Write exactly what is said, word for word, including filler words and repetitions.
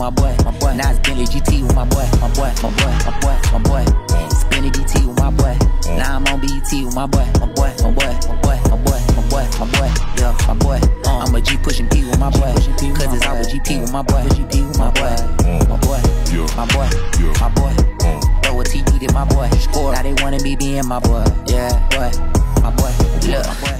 my boy, my boy. Now it's Bentley G T with my boy, my boy, my boy, my boy, my boy. It's Bentley B T with my boy. Now I'm on B E T with my boy, my boy, my boy, my boy, my boy, my boy, my boy. Yeah, my boy. I'm a G pushing P with my boy, cause it's all with G P with my boy, G P with my boy, my boy, my boy, my boy. Throw a T D to my boy. Now they wanna be being my boy, yeah, boy, my boy. Look.